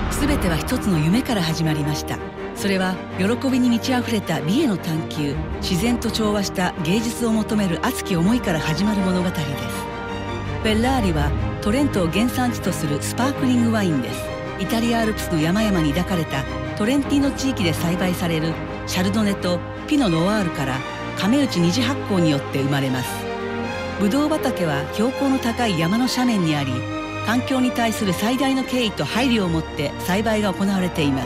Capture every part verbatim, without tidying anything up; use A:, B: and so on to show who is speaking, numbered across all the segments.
A: 全ては一つの夢から始まりました。それは喜びに満ち溢れた美への探求、自然と調和した芸術を求める熱き思いから始まる物語です。フェッラーリはトレントを原産地とするスパークリングワインです。イタリアアルプスの山々に抱かれたトレンティーノ地域で栽培されるシャルドネとピノ・ノワールから亀内二次発酵によって生まれます。ブドウ畑は標高の高い山の斜面にあり、環境に対する最大の敬意と配慮を持って栽培が行われています。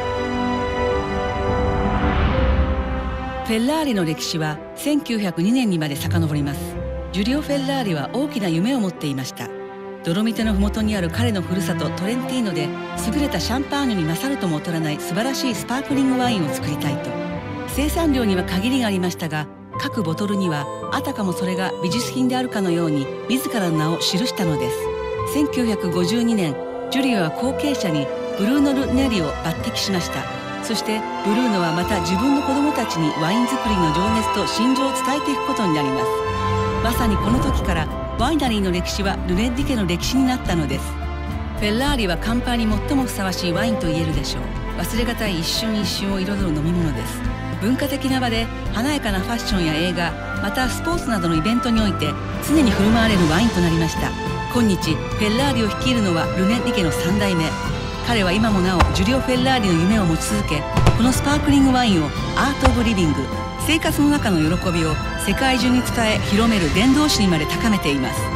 A: フェッラーリの歴史はせんきゅうひゃくにねんにまで遡ります。ジュリオ・フェッラーリは大きな夢を持っていました。ドロミテの麓にある彼のふるさとトレンティーノで優れたシャンパーニュに勝るとも劣らない素晴らしいスパークリングワインを作りたいと。生産量には限りがありましたが、各ボトルにはあたかもそれが美術品であるかのように自らの名を記したのです。せんきゅうひゃくごじゅうにねん、ジュリオは後継者にブルーノ・ルネリを抜擢しました。そしてブルーノはまた自分の子供たちにワイン作りの情熱と心情を伝えていくことになります。まさにこの時からワイナリーの歴史はルネッリ家の歴史になったのです。フェッラーリは乾杯に最もふさわしいワインと言えるでしょう。忘れがたい一瞬一瞬を彩る飲み物です。文化的な場で華やかなファッションや映画、またスポーツなどのイベントにおいて常に振る舞われるワインとなりました。今日フェッラーリを率いるのはルネッリ家のさん代目。彼は今もなおジュリオ・フェッラーリの夢を持ち続け、このスパークリングワインをアート・オブ・リビング、生活の中の喜びを世界中に伝え広める伝道師にまで高めています。